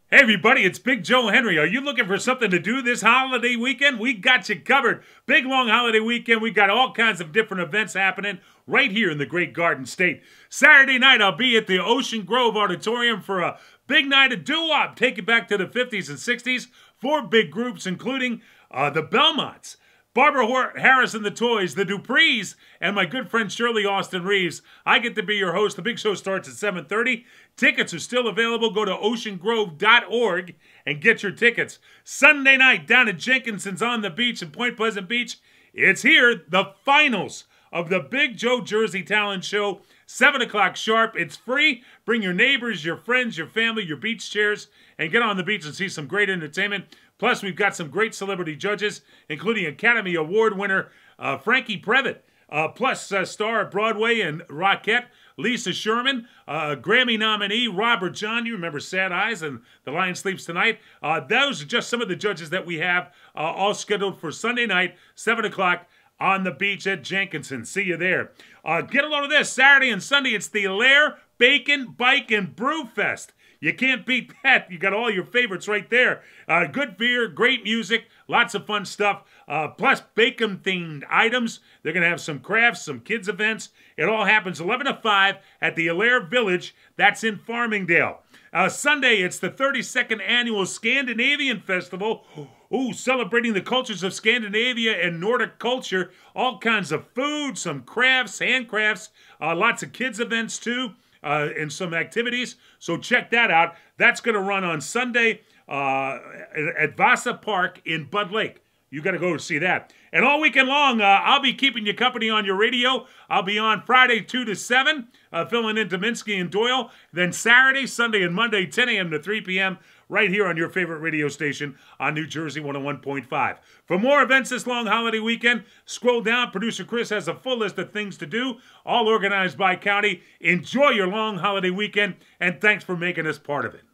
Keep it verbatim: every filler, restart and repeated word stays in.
Hey everybody, it's Big Joe Henry. Are you looking for something to do this holiday weekend? We got you covered. Big long holiday weekend. We got all kinds of different events happening right here in the Great Garden State. Saturday night, I'll be at the Ocean Grove Auditorium for a big night of doo-wop. Take it back to the fifties and sixties. Four big groups, including uh, the Belmonts, Barbara Harris and the Toys, the Duprees, and my good friend Shirley Austin Reeves. I get to be your host. The big show starts at seven thirty. Tickets are still available. Go to ocean grove dot org and get your tickets. Sunday night down at Jenkinson's on the beach in Point Pleasant Beach. It's here, the finals of the Big Joe Jersey Talent Show. seven o'clock sharp. It's free. Bring your neighbors, your friends, your family, your beach chairs, and get on the beach and see some great entertainment. Plus, we've got some great celebrity judges, including Academy Award winner uh, Frankie Previtt, uh, plus uh, star of Broadway and Rockette, Lisa Sherman, uh, Grammy nominee Robert John. You remember Sad Eyes and The Lion Sleeps Tonight. Uh, those are just some of the judges that we have uh, all scheduled for Sunday night, seven o'clock on the beach at Jenkinson. See you there. Uh, get a load of this. Saturday and Sunday, it's the Lair Bacon, Bike, and Brew Fest. You can't beat that. You got all your favorites right there. Uh, good beer, great music, lots of fun stuff. Uh, plus bacon-themed items. They're going to have some crafts, some kids events. It all happens eleven to five at the Allaire Village. That's in Farmingdale. Uh, Sunday, it's the thirty-second Annual Scandinavian Festival. Ooh, celebrating the cultures of Scandinavia and Nordic culture. All kinds of food, some crafts, handcrafts, uh, lots of kids events too. Uh, and some activities, so check that out. That's going to run on Sunday uh, at Vasa Park in Bud Lake. You got to go see that. And all weekend long, uh, I'll be keeping you company on your radio. I'll be on Friday two to seven, uh, filling in Dominski and Doyle. Then Saturday, Sunday, and Monday, ten a m to three p m, right here on your favorite radio station on New Jersey one oh one point five. For more events this long holiday weekend, scroll down. Producer Chris has a full list of things to do, all organized by county. Enjoy your long holiday weekend, and thanks for making us part of it.